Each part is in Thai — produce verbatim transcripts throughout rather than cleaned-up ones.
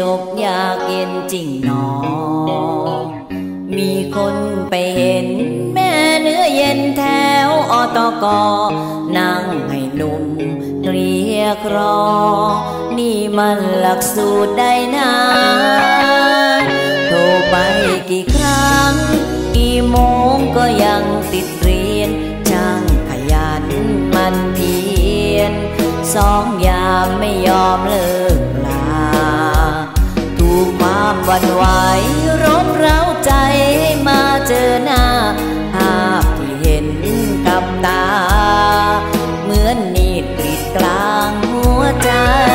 บยากเย็นจริงหนอมีคนไปเห็นแม่เนื้อเย็นแถวอตกนั่งให้หนุ่มเกลียกรอนี่มันหลักสูตรใดนาโทรไปกี่ครั้งกี่โมงก็ยังติดเรียนช่างขยันมันเพียรสองยามไม่ยอมเลิกลาถูกความหวั่นไหวรบเร้าใจให้มาเจอหน้าภาพที่เห็นกับตาเหมือนนีดกรีดกลางหัวใจ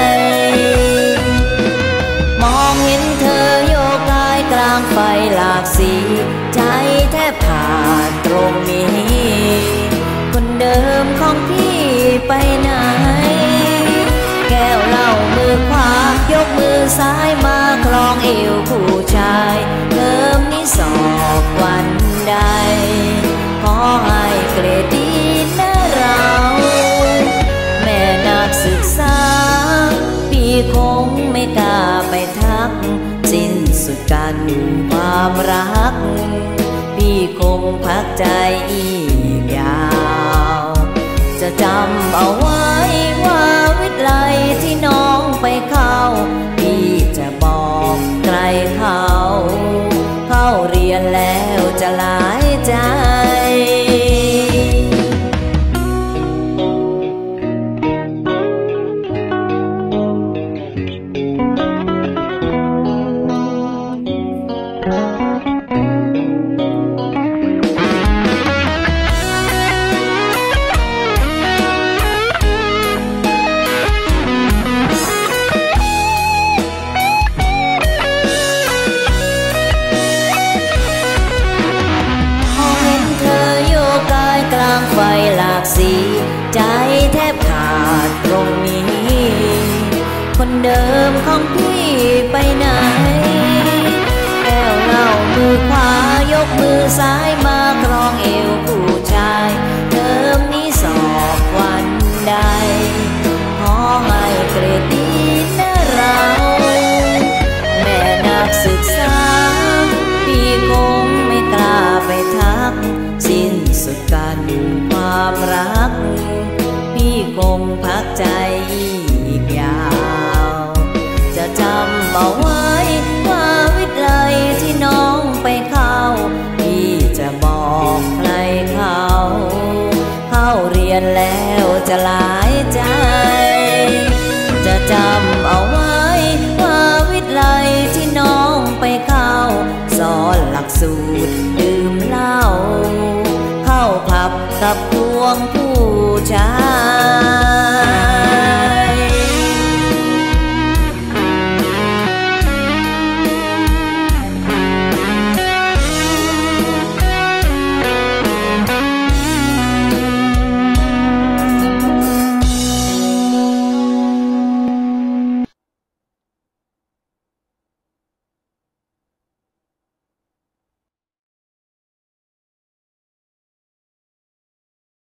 มองเห็นเธอโยกกายกลางไฟหลากสีใจแทบขาดตรงนี้คนเดิมของพี่ไปไหนแก้วเหล้ามือขวายกมือซ้ายมาคล้องเอวผู้ชายเดิมนี้สอบวันใดขอให้เกรดดีนะเราแม่นักศึกษาพี่คงไม่กล้าไปทักสิ้นสุดกันความรักพี่คงพักใจอีกยาวจะจำเอาไว้ว่าวิทย์ไลที่น้องไปเข้าพี่จะบอกใครเขาเข้าเรียนแล้วจะหลายใจไฟหลากสีใจแทบขาดตรงนี้คนเดิมของพี่ไปไหนแก้วเหล้ามือขวายกมือซ้ายมาครองเอวผู้ชายเดิมนี้สอบวันใดขอให้เกรดดีนะเราแม่นักศึกษาพี่คงไม่กล้าไปทักสิ้นสุดกันความรักพี่คงพักใจอีกยาวจะจำเอาไว้ว่าวิทย์ไลที่น้องไปเข้าพี่จะบอกใครเขาเข้าเรียนแล้วจะหลายใจจะจำเอาไว้ว่าวิทย์ไลที่น้องไปเข้าสอนหลักสูตรดื่มเหล้าเข้าผับกับพวงผู้ชาย